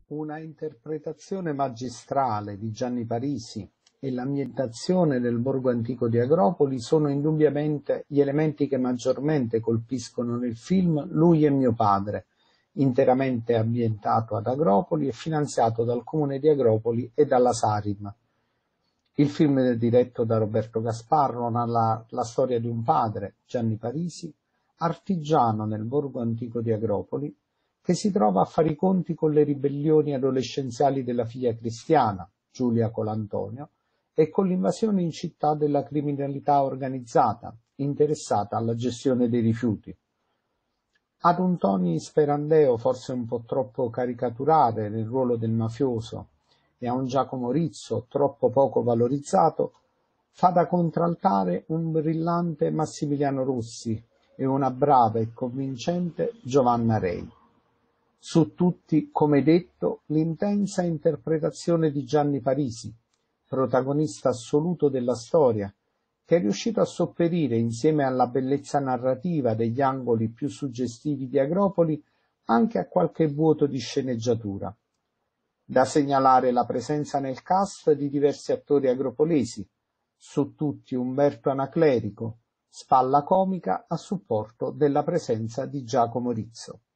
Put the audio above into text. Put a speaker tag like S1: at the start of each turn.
S1: Una interpretazione magistrale di Gianni Parisi e l'ambientazione del borgo antico di Agropoli sono indubbiamente gli elementi che maggiormente colpiscono nel film Lui è mio padre, interamente ambientato ad Agropoli e finanziato dal comune di Agropoli e dalla Sarim. Il film è diretto da Roberto Gasparro, narra la storia di un padre, Gianni Parisi, artigiano nel borgo antico di Agropoli, che si trova a fare i conti con le ribellioni adolescenziali della figlia cristiana, Giulia Colantonio, e con l'invasione in città della criminalità organizzata, interessata alla gestione dei rifiuti. Ad un Tony Sperandeo forse un po' troppo caricaturale nel ruolo del mafioso e a un Giacomo Rizzo troppo poco valorizzato, fa da contraltare un brillante Massimiliano Rossi e una brava e convincente Giovanna Rei. Su tutti, come detto, l'intensa interpretazione di Gianni Parisi, protagonista assoluto della storia, che è riuscito a sopperire, insieme alla bellezza narrativa degli angoli più suggestivi di Agropoli, anche a qualche vuoto di sceneggiatura. Da segnalare la presenza nel cast di diversi attori agropolesi, su tutti Umberto Anaclerico, spalla comica a supporto della presenza di Giacomo Rizzo.